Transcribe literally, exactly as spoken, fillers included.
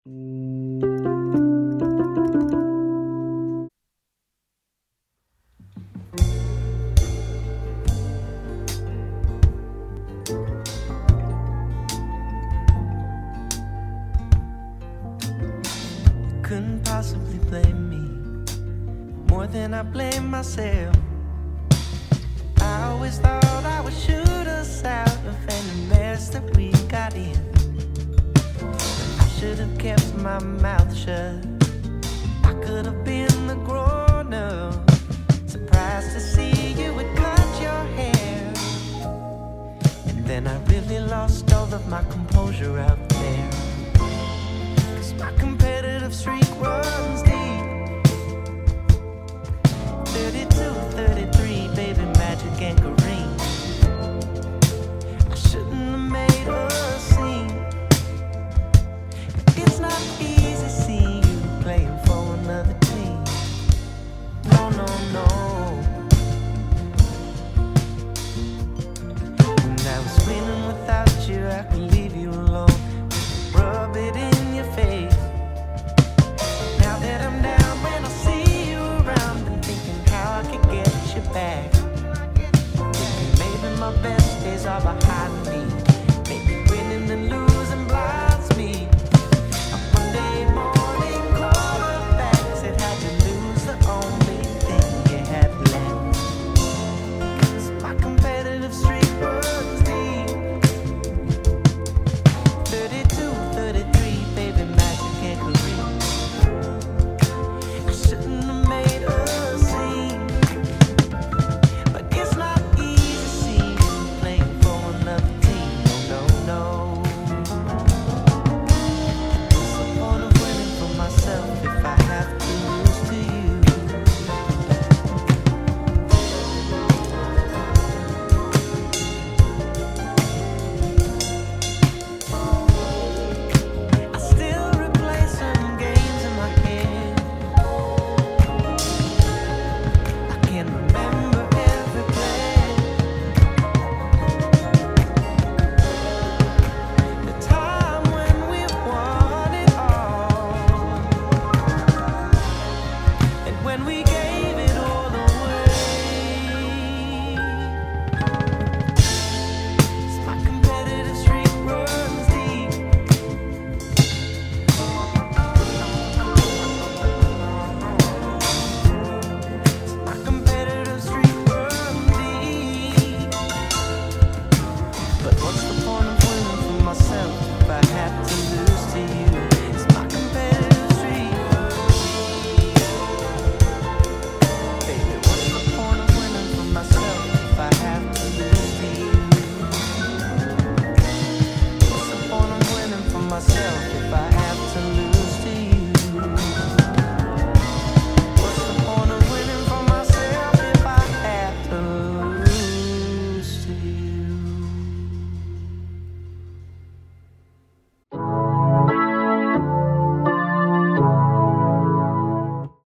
Couldn't possibly blame me more than I blame myself. I always thought I would shoot us out of any mess that we got in. I should have kept my mouth shut. I could have been the grown-up. Surprised to see you would cut your hair. And then I really lost all of my composure out there.